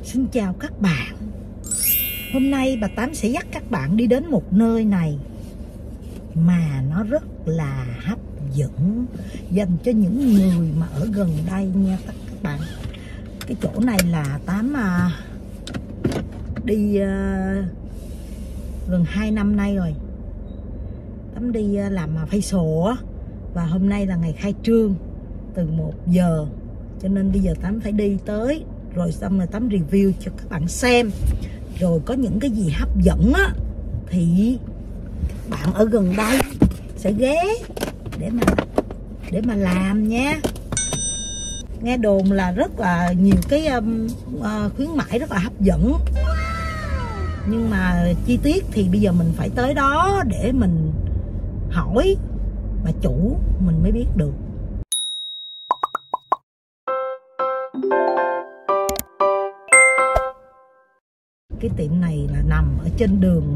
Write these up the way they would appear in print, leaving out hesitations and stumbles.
Xin chào các bạn. Hôm nay bà Tám sẽ dắt các bạn đi đến một nơi này mà nó rất là hấp dẫn dành cho những người mà ở gần đây nha các bạn. Cái chỗ này là Tám đi gần 2 năm nay rồi. Tám đi làm facial á, và hôm nay là ngày khai trương từ 1 giờ, cho nên bây giờ Tám phải đi tới rồi xong rồi Tám review cho các bạn xem, rồi có những cái gì hấp dẫn á thì các bạn ở gần đây sẽ ghé để mà làm nha. Nghe đồn là rất là nhiều cái khuyến mãi rất là hấp dẫn, nhưng mà chi tiết thì bây giờ mình phải tới đó để mình hỏi bà chủ mình mới biết được. Cái tiệm này là nằm ở trên đường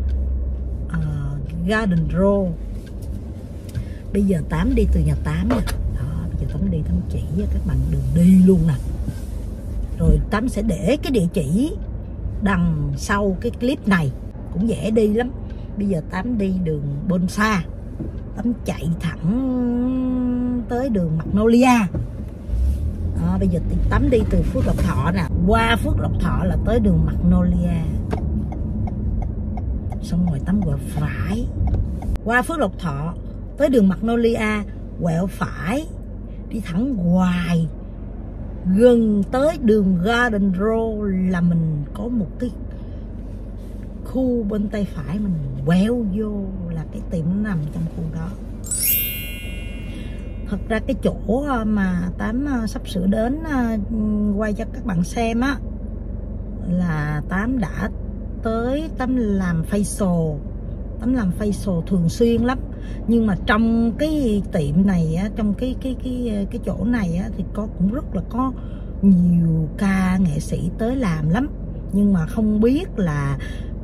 Garden Road. Bây giờ Tám đi từ nhà Tám nè. Đó, bây giờ Tám đi, Tám chỉ với các bạn đường đi luôn nè. Rồi Tám sẽ để cái địa chỉ đằng sau cái clip này, cũng dễ đi lắm. Bây giờ Tám đi đường Bonsa, Tám chạy thẳng tới đường Magnolia. Đó, bây giờ Tám đi từ Phước Lộc Thọ nè, qua Phước Lộc Thọ là tới đường Magnolia, xong rồi Tám quẹo phải qua Phước Lộc Thọ tới đường Magnolia, quẹo phải đi thẳng hoài gần tới đường Garden Road là mình có một cái khu bên tay phải, mình quẹo vô là cái tiệm nó nằm trong khu đó. Thật ra cái chỗ mà Tám sắp sửa đến quay cho các bạn xem á, là Tám đã tới. Tám làm facial, Tám làm facial thường xuyên lắm, nhưng mà trong cái tiệm này á, trong cái chỗ này á, thì cũng rất là có nhiều ca nghệ sĩ tới làm lắm, nhưng mà không biết là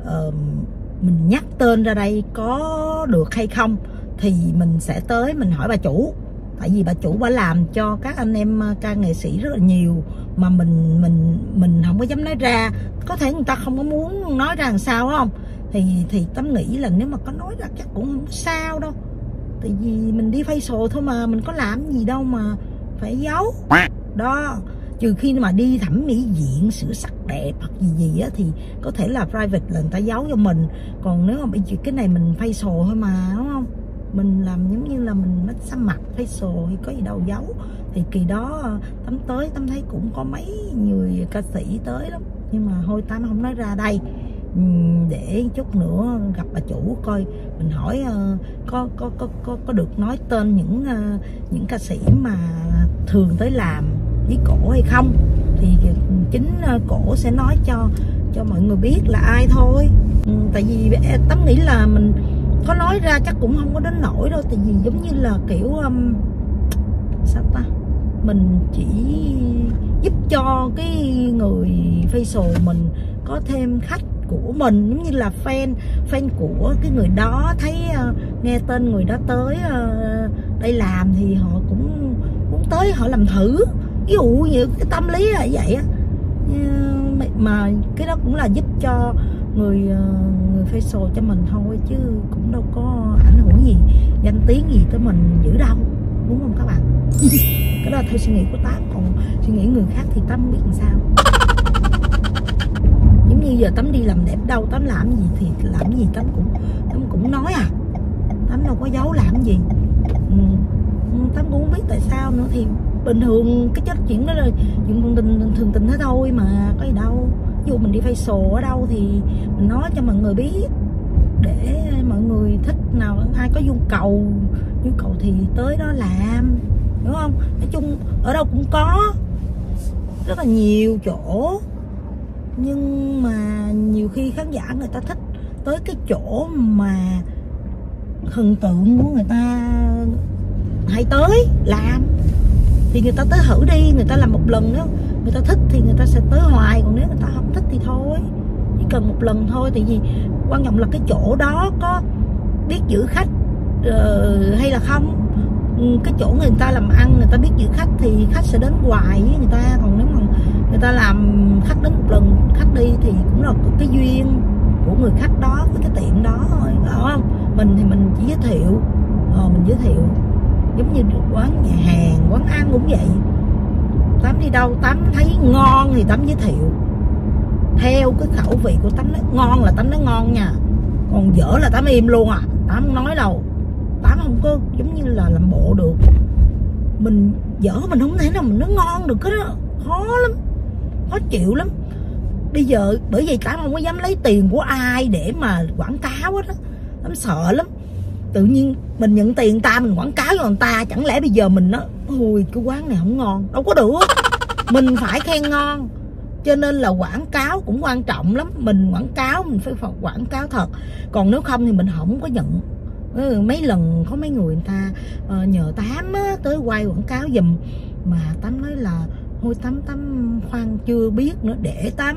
mình nhắc tên ra đây có được hay không, thì mình sẽ tới mình hỏi bà chủ. Tại vì bà chủ bà làm cho các anh em ca nghệ sĩ rất là nhiều, mà mình không có dám nói ra. Có thể người ta không có muốn nói ra làm sao không, thì Tám nghĩ là nếu mà có nói ra chắc cũng không sao đâu. Tại vì mình đi facial thôi mà, mình có làm gì đâu mà phải giấu đó. Trừ khi mà đi thẩm mỹ viện sửa sắc đẹp hoặc gì á thì có thể là private là người ta giấu cho mình. Còn nếu mà bây giờ cái này mình facial thôi mà, đúng không? Mình làm giống như là mình massage mặt facial thì có gì đâu giấu. Thì kỳ đó Tám tới, Tám thấy cũng có mấy người ca sĩ tới lắm, nhưng mà thôi Tám không nói ra đây, để chút nữa gặp bà chủ coi mình hỏi có được nói tên những ca sĩ mà thường tới làm với cổ hay không, thì chính cổ sẽ nói cho mọi người biết là ai thôi. Tại vì Tám nghĩ là mình có nói ra chắc cũng không có đến nỗi đâu, tại vì giống như là kiểu sao ta, mình chỉ giúp cho cái người facial mình có thêm khách của mình, giống như là fan của cái người đó, thấy nghe tên người đó tới đây làm thì họ cũng muốn tới họ làm thử, ví dụ như cái tâm lý là vậy á. Mà cái đó cũng là giúp cho người facial cho mình thôi, chứ cũng đâu có ảnh hưởng gì danh tiếng gì tới mình dữ đâu, đúng không các bạn? Cái đó là theo suy nghĩ của Tám, còn suy nghĩ người khác thì Tám không biết làm sao. Giống như giờ Tám đi làm đẹp đâu, Tám làm gì thì làm gì Tám cũng nói à, Tám đâu có giấu làm gì. Tám cũng không biết tại sao nữa, thì bình thường cái chất chuyện đó là chuyện thường tình thế thôi mà, có gì đâu. Ví dụ mình đi facial ở đâu thì mình nói cho mọi người biết, để mọi người thích nào, ai có nhu cầu thì tới đó làm, đúng không? Nói chung ở đâu cũng có rất là nhiều chỗ, nhưng mà nhiều khi khán giả người ta thích tới cái chỗ mà thần tượng của người ta hay tới làm, thì người ta tới thử đi, người ta làm một lần, nếu người ta thích thì người ta sẽ tới hoài, còn nếu người ta không thích thì thôi, chỉ cần một lần thôi. Tại vì quan trọng là cái chỗ đó có biết giữ khách hay là không. Cái chỗ người ta làm ăn, người ta biết giữ khách thì khách sẽ đến hoài với người ta. Còn nếu mà người ta làm khách đến một lần, khách đi thì cũng là cái duyên của người khách đó với cái tiệm đó thôi, phải không? Mình thì mình chỉ giới thiệu, mình giới thiệu giống như quán nhà hàng, quán ăn cũng vậy. Tám đi đâu Tám thấy ngon thì Tám giới thiệu theo cái khẩu vị của Tám. Nói ngon là Tám nói ngon nha, còn dở là Tám im luôn à, Tám không nói đâu. Tám không có giống như là làm bộ được. Mình dở mình không thể nào mình nói ngon được cái đó, khó lắm, khó chịu lắm. Bây giờ bởi vì Tám không có dám lấy tiền của ai để mà quảng cáo hết á, Tám sợ lắm. Tự nhiên mình nhận tiền ta mình quảng cáo cho người ta, chẳng lẽ bây giờ mình nói ui cái quán này không ngon, đâu có được. Mình phải khen ngon. Cho nên là quảng cáo cũng quan trọng lắm. Mình quảng cáo mình phải quảng cáo thật, còn nếu không thì mình không có nhận. Mấy lần có mấy người ta nhờ Tám á, tới quay quảng cáo giùm, mà Tám nói là thôi Tám khoan chưa biết nữa, để Tám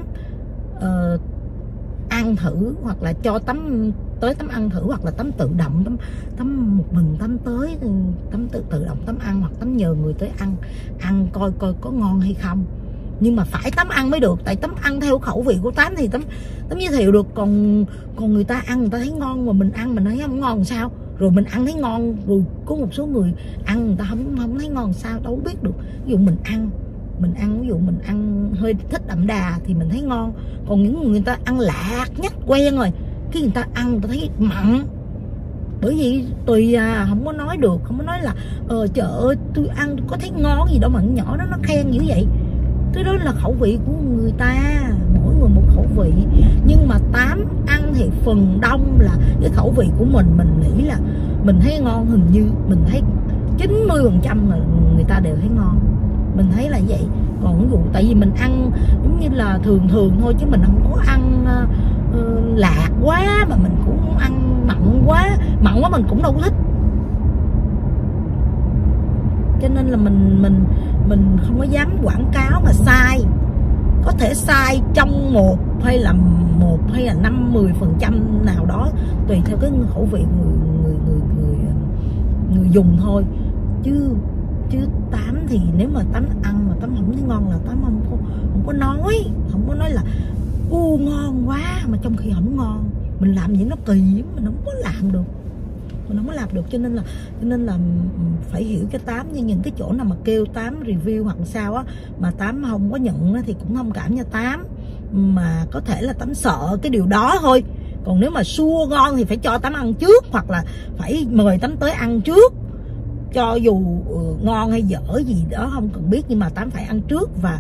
ăn thử, hoặc là cho Tám tới Tám ăn thử, hoặc là Tám tự động Tám một mình Tám tới Tám tự động Tám ăn, hoặc Tám nhờ người tới ăn coi có ngon hay không. Nhưng mà phải Tám ăn mới được, tại Tám ăn theo khẩu vị của Tám thì Tám giới thiệu được. Còn người ta ăn người ta thấy ngon mà mình ăn mình thấy không ngon làm sao? Rồi mình ăn thấy ngon, rồi có một số người ăn người ta không thấy ngon sao, đâu biết được. Ví dụ mình ăn ví dụ mình ăn hơi thích đậm đà thì mình thấy ngon, còn những người ta ăn lạc nhách quen rồi cái người ta ăn người ta thấy mặn. Bởi vì tùy à, không có nói được, không có nói là trời ơi tôi ăn có thấy ngon gì đâu mà nhỏ đó nó khen dữ vậy. Cái đó là khẩu vị của người ta, mỗi người một khẩu vị. Nhưng mà Tám ăn thì phần đông là cái khẩu vị của mình nghĩ là mình thấy ngon, hình như mình thấy 90% là người ta đều thấy ngon. Mình thấy là vậy. Còn ví dụ tại vì mình ăn giống như là thường thôi, chứ mình không có ăn lạc quá, mà mình cũng ăn mặn quá mình cũng đâu có thích. Cho nên là mình không có dám quảng cáo mà sai. Có thể sai trong 1 hay là 5-10% nào đó, tùy theo cái khẩu vị người dùng thôi. Chứ Tám thì nếu mà Tám ăn mà Tám không thấy ngon là Tám không có nói là ngon quá mà trong khi không ngon. Mình làm gì nó kỳ, mình không có làm được. Cho nên là phải hiểu cho Tám. Như những cái chỗ nào mà kêu Tám review hoặc sao á mà Tám không có nhận á, thì cũng thông cảm cho Tám, mà có thể là Tám sợ cái điều đó thôi. Còn nếu mà sure ngon thì phải cho Tám ăn trước, hoặc là phải mời Tám tới ăn trước. Cho dù ngon hay dở gì đó không cần biết, nhưng mà Tám phải ăn trước. Và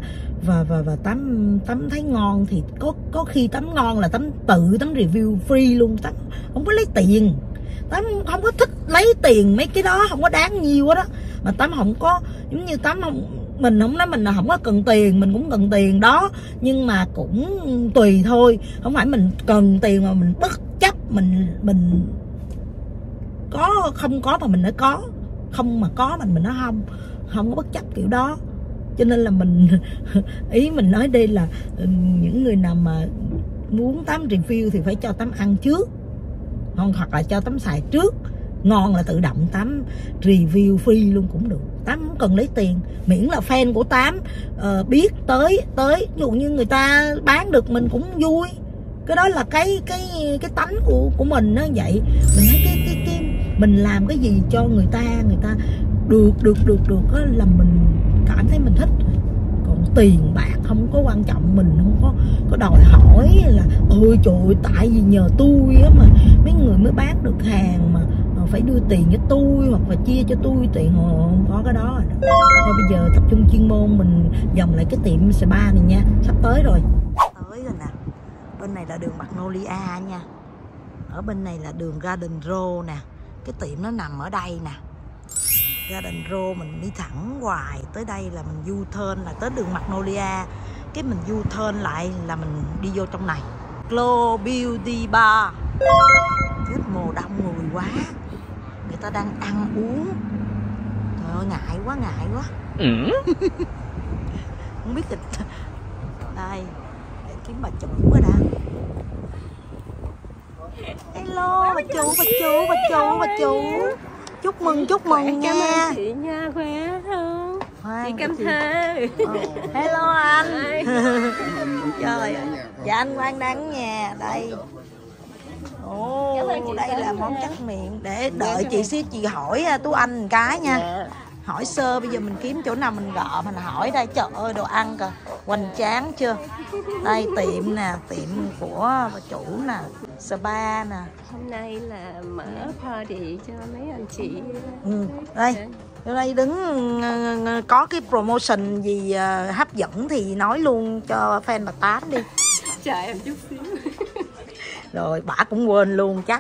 Tám thấy ngon thì có khi Tám ngon là Tám tự Tám review free luôn. Tám không có lấy tiền, Tám không có thích lấy tiền mấy cái đó, không có đáng nhiều đó. Mà Tám không có giống như Tám không, mình không nói mình là không có cần tiền, mình cũng cần tiền đó, nhưng mà cũng tùy thôi. Không phải mình cần tiền mà mình bất chấp mình có không có mà mình nói có, không mà có mình nói không có bất chấp kiểu đó. Cho nên là ý mình nói đây là những người nào mà muốn Tám review thì phải cho Tám ăn trước, hoặc là cho Tám xài trước. Ngon là tự động Tám review free luôn cũng được. Tám không cần lấy tiền, miễn là fan của Tám biết tới. Ví dụ như người ta bán được mình cũng vui. Cái đó là cái tánh của mình nó vậy. Mình thấy cái mình làm cái gì cho người ta được đó là mình cảm thấy mình thích. Còn tiền bạc không có quan trọng, mình không có đòi hỏi là ôi trời ơi, tại vì nhờ tôi á mà mấy người mới bán được hàng mà phải đưa tiền cho tôi hoặc là chia cho tôi tiền, không có cái đó. Thôi bây giờ tập trung chuyên môn, mình vòng lại cái tiệm spa này nha, sắp tới rồi. Tới rồi nè, bên này là đường Magnolia nha, ở bên này là đường Garden Road nè. Cái tiệm nó nằm ở đây nè, Garden Road. Mình đi thẳng hoài tới đây là mình U-turn là tới đường Magnolia, cái mình U-turn lại là mình đi vô trong này. Glow Beauty Bar. Chết, mùa đông người quá, người ta đang ăn uống. Trời ơi, ngại quá. Không biết thịt. Đây, để kiếm bà chủ rồi đã. Hello bà chủ. Chúc mừng nha. Cảm ơn chị nha, khỏe không? Hoan, chị Cam Thơ. Hello anh. Trời ơi. Dạ anh Quang đang ở nhà đây. Ồ, đây là món tráng miệng. Để đợi chị xíu chị hỏi Tú Anh một cái nha. Hỏi sơ, bây giờ mình kiếm chỗ nào mình gọi mình hỏi đây. Trời ơi đồ ăn kìa, hoành tráng chưa. Đây tiệm nè, tiệm của bà chủ nè, spa nè. Hôm nay là mở party cho mấy anh chị. Đây, ở đây đứng có cái promotion gì hấp dẫn thì nói luôn cho fan bà Tám đi. Chờ em chút xíu. Rồi bả cũng quên luôn chắc.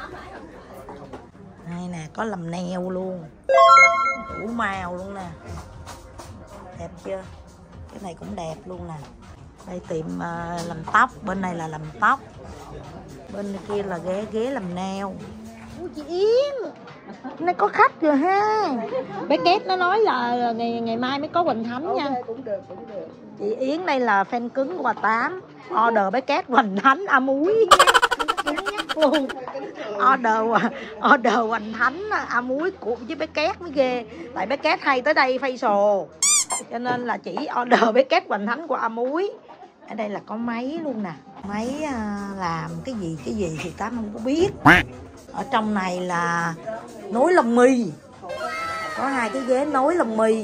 Đây nè, có làm nail luôn, đủ màu luôn nè, đẹp chưa? Cái này cũng đẹp luôn nè. Đây tiệm làm tóc, bên này là làm tóc, bên kia là ghế làm nail. Ủa chị Yến, hôm nay có khách rồi ha. Bé Kết nó nói là ngày mai mới có Quỳnh Thánh nha. Cũng được. Chị Yến đây là fan cứng của bà Tám. Order bé Kết Quỳnh Thánh muối luôn. Order Quỳnh Thánh muối của với bé Kết mới ghê. Tại bé Kết hay tới đây facial, cho nên là chỉ order bé Kết Quỳnh Thánh của muối. Ở đây là có máy luôn nè. Máy làm cái gì thì Tám không có biết. Ở trong này là nối lông mi, có 2 cái ghế nối lông mi.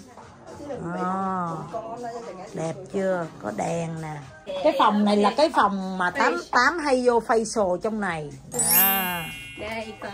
Đẹp chưa, có đèn nè. Cái phòng này là cái phòng mà Tám hay vô facial trong này. Đây có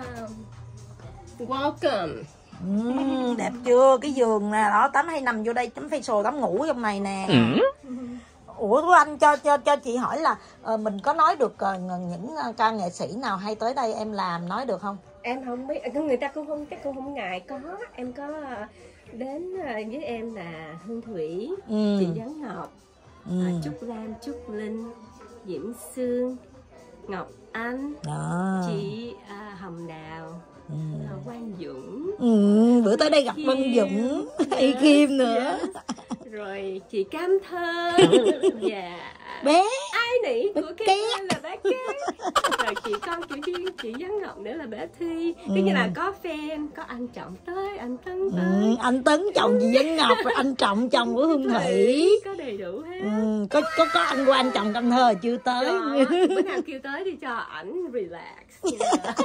welcome. Đẹp chưa, cái giường nè đó, Tám hay nằm vô đây chấm facial, Tám ngủ trong này nè. Ủa Tú Anh cho chị hỏi là mình có nói được những ca nghệ sĩ nào hay tới đây em làm nói được không? Em không biết, người ta cũng không, chắc cũng không ngại có. Em có đến với em là Hương Thủy, chị Giáng Ngọc, Trúc Lam, Trúc Linh, Diễm Sương, Ngọc Anh, chị Hồng Đào, Quang Dũng. Bữa tới đây gặp Quang Dũng, Y Kim nữa. Rồi chị Cam Thơ. Dạ. Bé ai nỉ của cái là bé Kết. Rồi chị con chị Giáng Ngọc nữa là bé Thi. Cứ như là có fan, có anh Trọng tới, anh Tấn tới. Anh Tấn chồng chị Giáng Ngọc, rồi anh Trọng chồng của Hương Thủy. Có đầy đủ hết. Có anh Quang chồng Cam Thơ chưa tới. Đó, bữa nào kêu tới thì cho ảnh relax.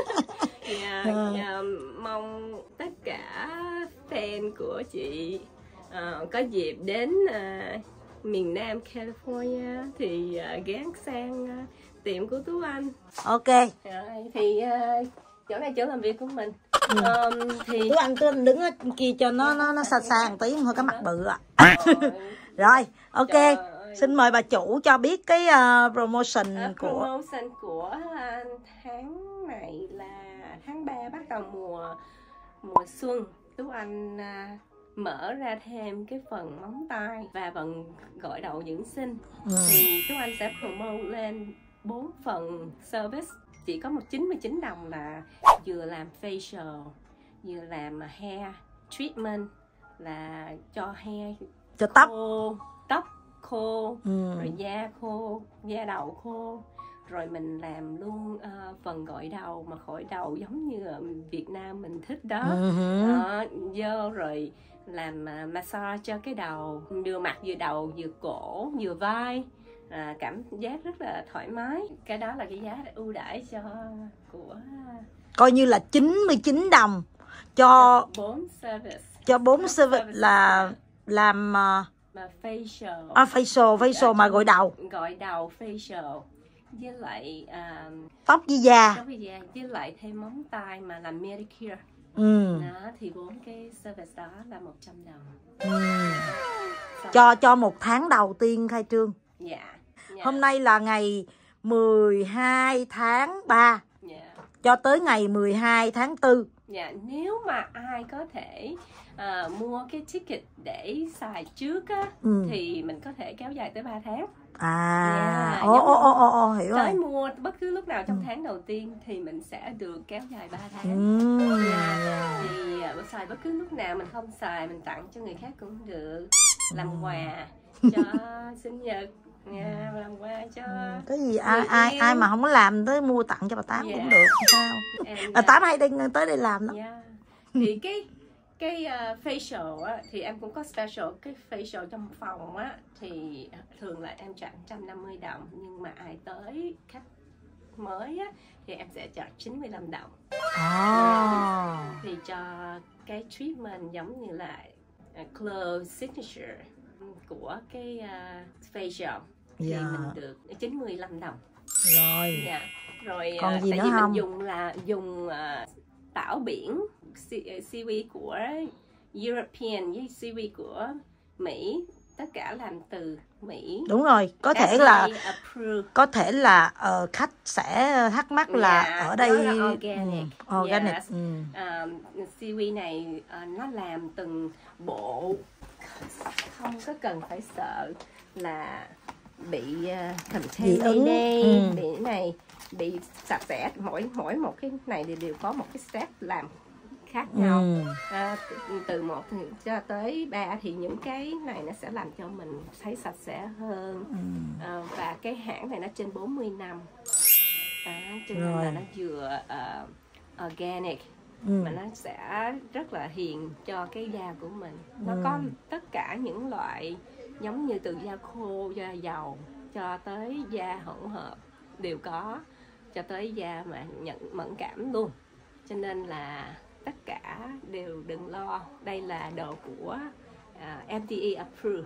Mong tất cả fan của chị có dịp đến miền Nam California thì ghé sang tiệm của Tú Anh. Ok. Thì chỗ này chỗ làm việc của mình. Thì Tú Anh đứng ở kia cho nó xa xa một tí, thôi cái mặt bự ạ. Rồi, ok. Xin mời bà chủ cho biết cái promotion của tháng này là tháng 3 bắt đầu mùa xuân. Tú Anh mở ra thêm cái phần móng tay và phần gội đầu dưỡng sinh. Thì Tú Anh sẽ promote lên 4 phần service. Chỉ có 99 đồng là vừa làm facial, vừa làm hair treatment, là cho hair, cho tóc khô, rồi da khô, da đầu khô. Rồi mình làm luôn phần gội đầu, mà gội đầu giống như ở Việt Nam mình thích đó. Vô rồi làm massage cho cái đầu, vừa mặt vừa đầu vừa cổ vừa vai, cảm giác rất là thoải mái. Cái đó là cái giá ưu đãi của coi như là 99 đồng cho 4 service. Cho 4 service là làm facial mà gội đầu facial với lại tóc với da, với lại thêm móng tay mà làm manicure. Đó, thì 4 cái service đó là 100 đồng. Cho 1 tháng đầu tiên khai trương. Dạ. Hôm nay là ngày 12 tháng 3 cho tới ngày 12 tháng 4. Dạ, nếu mà ai có thể mua cái ticket để xài trước á, thì mình có thể kéo dài tới 3 tháng. Hiểu tới rồi. Mua bất cứ lúc nào trong tháng đầu tiên thì mình sẽ được kéo dài 3 tháng. Thì xài bất cứ lúc nào, mình không xài mình tặng cho người khác cũng được, làm quà cho sinh nhật, làm quà cho cái gì ai mà không có làm tới mua tặng cho bà Tám cũng được sao. Bà Tám hay tới đây làm đó. Thì cái facial á, thì em cũng có special cái facial trong phòng á, thì thường là em charge 150 đồng, nhưng mà ai tới khách mới á thì em sẽ charge 95 đồng. Thì cho cái treatment giống như là Glow Signature của cái facial thì mình được 95 đồng. Rồi. Rồi còn gì tại nữa vì không? mình dùng tảo biển seaweed của European với seaweed của Mỹ, tất cả làm từ Mỹ. Đúng rồi, có thể là khách sẽ thắc mắc là ở đây organic. Seaweed này nó làm từng bộ, không có cần phải sợ là bị contaminate, bị này bị sạch sẽ. Mỗi một cái này thì đều có một cái step làm khác nhau. Từ 1 cho tới 3 thì những cái này nó sẽ làm cho mình thấy sạch sẽ hơn. Và cái hãng này nó trên 40 năm, cho nên là nó vừa organic mà nó sẽ rất là hiền cho cái da của mình. Nó có tất cả những loại giống như từ da khô, da dầu cho tới da hỗn hợp đều có, cho tới da mà mẫn cảm luôn. Cho nên là tất cả đều đừng lo, đây là đồ của FDA approved.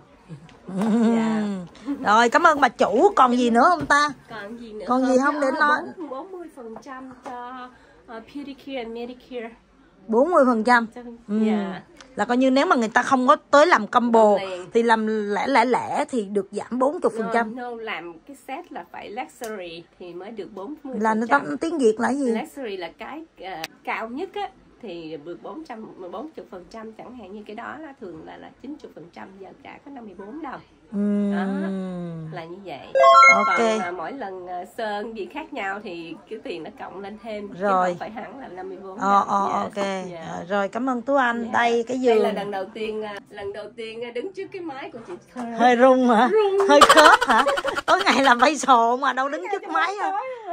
Rồi, cảm ơn bà chủ. Còn gì nữa không ta? Còn gì nữa? Còn gì không để nói? 40% cho pedicure and manicure. 40%. Là coi như nếu mà người ta không có tới làm combo thì làm lẻ thì được giảm 40%. No, làm cái set là phải luxury thì mới được 40%. Là nó tiếng Việt là gì? Luxury là cái cao nhất á, thì được 40%, chẳng hạn như cái đó là thường là 90%, giờ cả có 54 đồng. Là như vậy. Còn mỗi lần sơn gì khác nhau thì cái tiền nó cộng lên thêm, rồi không phải hẳn là 54 đồng. Rồi, cảm ơn Tú Anh. Đây cái giường. Đây là lần đầu tiên đứng trước cái máy của chị. Hơi rung hả? Hơi khớp hả? Tối ngày làm facial mà đâu đứng trước máy hả?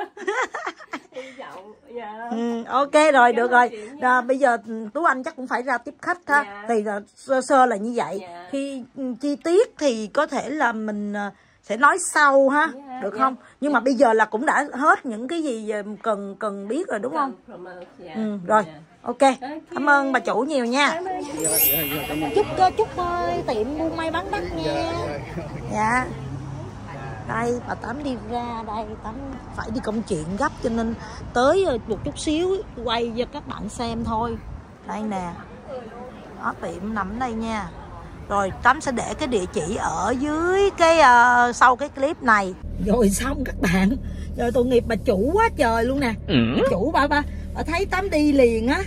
Ok rồi, được rồi. Bây giờ Tú Anh chắc cũng phải ra tiếp khách ha. Thì sơ là như vậy. Khi chi tiết thì có thể là mình sẽ nói sau ha, được không? Nhưng mà bây giờ là cũng đã hết những cái gì cần biết rồi đúng không? Rồi, ok. Cảm ơn bà chủ nhiều nha. Chúc tiệm buôn may bán đắt nha. Dạ. Đây, bà Tám đi ra đây, Tám phải đi công chuyện gấp cho nên tới một chút xíu quay cho các bạn xem thôi. Đây nè, đó, tiệm nằm ở đây nha. Rồi Tám sẽ để cái địa chỉ ở dưới cái sau cái clip này. Rồi xong các bạn. Rồi tội nghiệp bà chủ quá trời luôn nè. Bà chủ bà thấy Tám đi liền á.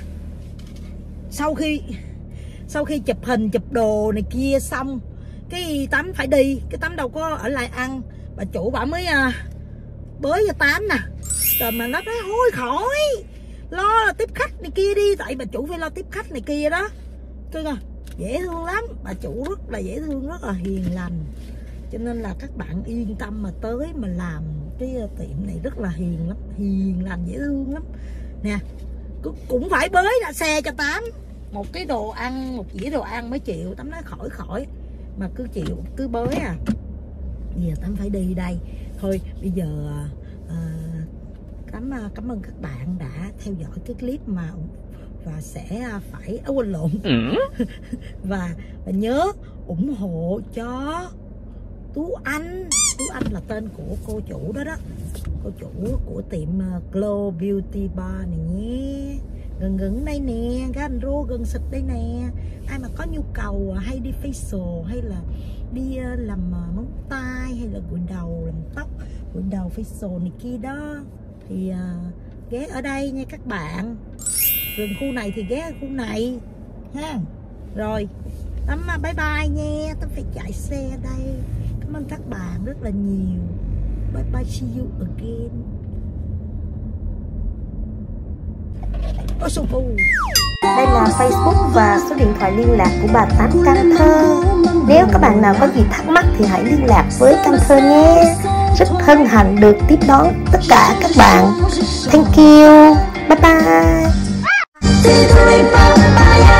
Sau khi chụp hình chụp đồ này kia xong, cái Tám phải đi, cái Tám đâu có ở lại ăn. Bà chủ bà mới bới cho Tám nè. Rồi mà nó nói thôi khỏi, lo là tiếp khách này kia đi. Tại bà chủ phải lo tiếp khách này kia đó. Coi coi, dễ thương lắm. Bà chủ rất là dễ thương, rất là hiền lành. Cho nên là các bạn yên tâm mà tới mà làm cái tiệm này rất là hiền lắm. Hiền lành, dễ thương lắm. Nè, cũng phải bới ra xe cho Tám một cái đồ ăn, một dĩa đồ ăn mới chịu. Tám nói khỏi mà cứ chịu, cứ bới à. Bây giờ Tám phải đi đây. Thôi bây giờ cảm ơn các bạn đã theo dõi cái clip mà và sẽ phải quên lộn và nhớ ủng hộ cho Tú Anh. Tú Anh là tên của cô chủ đó đó, cô chủ của tiệm Glow Beauty Bar này nhé. Gần đây nè, cái anh Rô gần xịt đây nè. Ai mà có nhu cầu hay đi facial hay là đi làm móng tay hay là gội đầu, làm tóc, gội đầu facial này kia đó thì ghé ở đây nha các bạn. Gần khu này thì ghé ở khu này ha. Rồi Tắm bye bye nha. Tắm phải chạy xe đây. Cảm ơn các bạn rất là nhiều. Bye bye, see you again. Đây là Facebook và số điện thoại liên lạc của bà Tám Cam Thơ. Nếu các bạn nào có gì thắc mắc thì hãy liên lạc với Cam Thơ nhé. Rất hân hạnh được tiếp đón tất cả các bạn. Thank you. Bye bye.